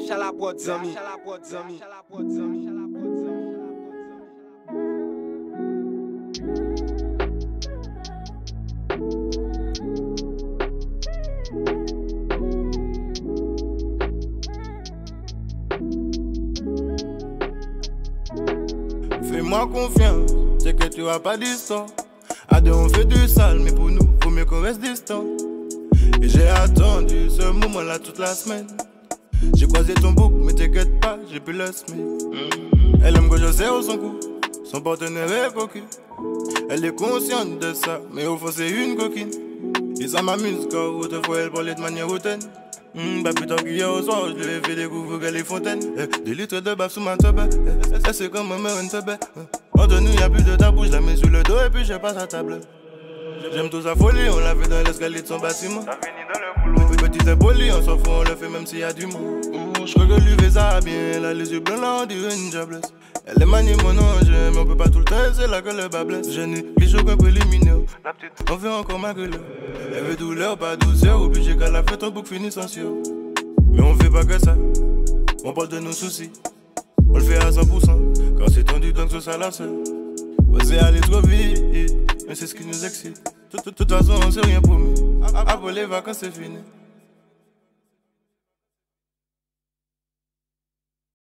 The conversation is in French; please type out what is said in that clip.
à la prod, zami. Fais-moi confiance, c'est que tu n'auras pas d'histoire. À deux on fait du sale, mais pour nous, faut mieux qu'on reste distant. Et j'ai attendu ce moment-là toute la semaine. J'ai croisé ton bouc, mais t'inquiète pas, j'ai pu le semer. Elle aime que je serre son cou, son partenaire est cocu. Elle est consciente de ça, mais au fond c'est une coquine. Et ça m'amuse quand autrefois elle parlait de manière hautaine. Pas plus tard qu'hier au soir, je lui ai fait découvrir qu'elle est fontaine. Des litres de bave sous ma tube, c'est comme ma mère une tube. Entre nous y'a plus de tabou, je la mets sur le dos et puis je passe à table. J'aime tout sa folie, on l'a fait dans l'escalier de son bâtiment. Ça finit dans le boulot. Les petits impolis, on s'en fout, on le fait même s'il y a du monde. Je crois que lui fait ça bien, elle a les yeux blancs là, on dirait une diablesse. Elle est maniée mon ange, mais on peut pas tout le temps, c'est là que le bas blesse. Je n'ai plus aucun préliminaire, la petite, on fait encore ma gueule. Elle veut douleur, pas douceur, obligé qu'à la fête, ton bouc finit sans sûr. Mais on fait pas que ça, on parle de nos soucis. On le fait à 100%, quand c'est tendu donc c'est ça la seule. Oser aller trop vite, mais c'est ce qui nous excite. De toute façon on s'est rien promis, après les vacances c'est fini.